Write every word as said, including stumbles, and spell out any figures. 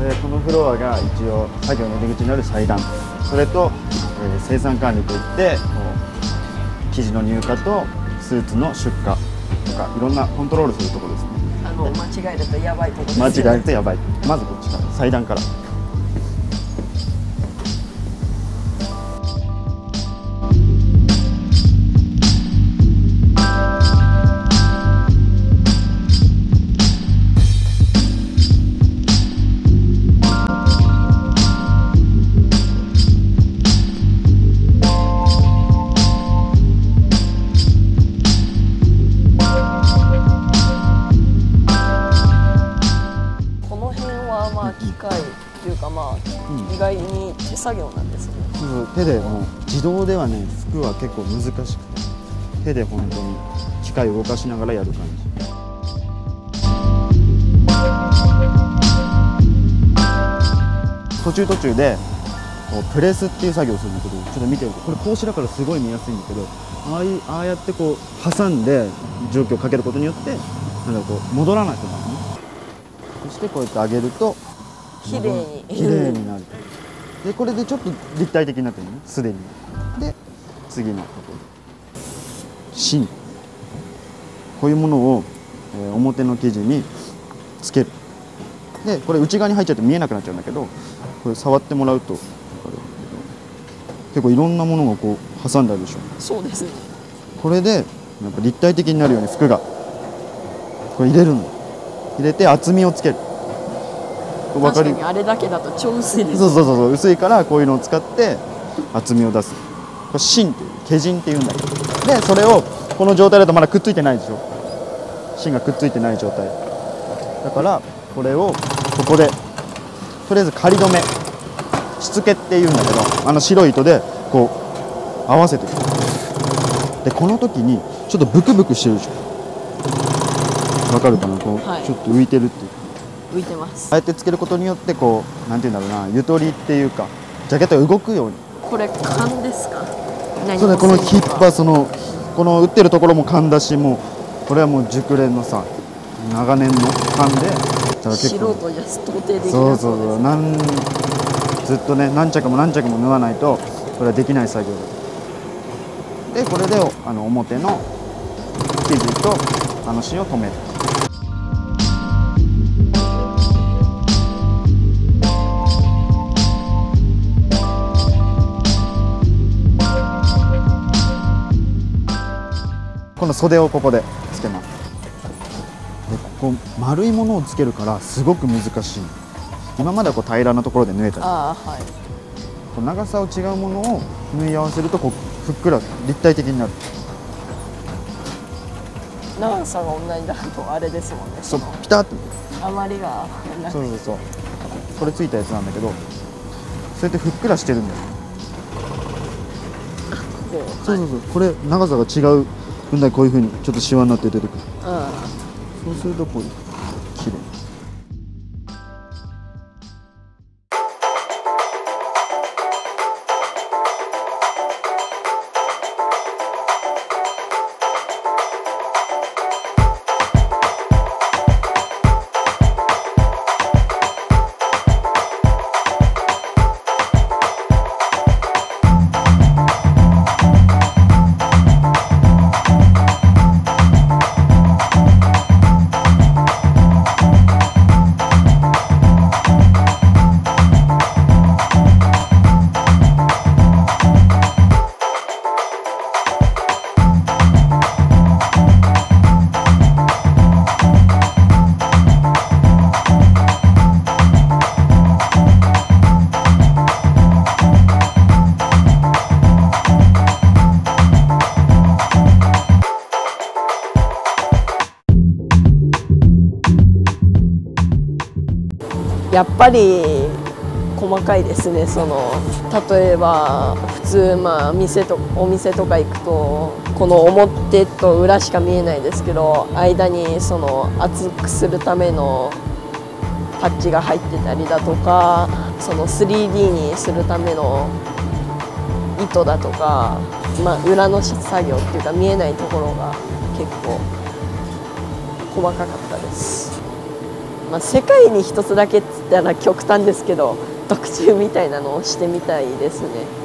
でこのフロアが一応作業の出口になる祭壇、それと、えー、生産管理といって生地の入荷とスーツの出荷とかいろんなコントロールするところですね。 あの間違えるとやばいところですよね。 間違えるとやばい。まずこっちから祭壇から。 意外に手作業なんですね。 そうそう、手でもう自動ではね、服は結構難しくて、手で本当に機械を動かしながらやる感じ。途中途中でこうプレスっていう作業をするんだけど、ちょっと見てるとこれ格子だからすごい見やすいんだけど、ああいうああやってこう挟んで蒸気をかけることによってなんかこう戻らなくなるね。そしてこうやって上げると綺麗に綺麗になる。でこれでちょっと立体的になってるね、すでに。で次のところ芯、こういうものを、えー、表の生地につける。でこれ内側に入っちゃって見えなくなっちゃうんだけど、これ触ってもらうと分かるんだけど、結構いろんなものがこう挟んであるでしょ。 そうですね。 これでやっぱ立体的になるように服がこれ入れるの。入れて厚みをつける。 確かにあれだけだと超薄いです。 そうそうそうそう、薄いからこういうのを使って厚みを出す。これ芯っていう毛芯っていうんだけど、でそれをこの状態だとまだくっついてないでしょ。芯がくっついてない状態だから、これをここでとりあえず仮止め、しつけっていうんだけど、あの白い糸でこう合わせていく。でこの時にちょっとブクブクしてるでしょ。わかるかな、こう、はい、ちょっと浮いてるっていう。 浮いてます。 ああやってつけることによってこうなんていうんだろうな、ゆとりっていうかジャケットが動くように。 これ缶ですか？ そうね、このヒッパー、そのこの打ってるところも缶だし、もうこれはもう熟練のさ長年の缶で、 素人じゃ到底できない。 そうそうそう、なんずっとね何着も何着も縫わないとこれはできない作業だ。でこれであの表の生地とあの芯を留める。今度袖をここでつけます。でここ丸いものをつけるからすごく難しい。今まではこう平らなところで縫えたり、 あ、はい、 こう長さを違うものを縫い合わせるとこうふっくら立体的になる。 長さが同じだとあれですもんね。 そう、ピタッと余りがそうそうそう、これついたやつなんだけど、そうやってふっくらしてるんだよ。そうそうそう、これ長さが違う分だけこういうふうにちょっとシワになって出てくる。そうするとこういう綺麗。 やっぱり細かいですね。その例えば普通、まあ、店とお店とか行くとこの表と裏しか見えないですけど、間にその厚くするためのパッチが入ってたりだとか、その スリーディー にするための糸だとか、まあ、裏の作業っていうか見えないところが結構細かかったです。 まあ、世界に一つだけっつったら極端ですけど特注みたいなのをしてみたいですね。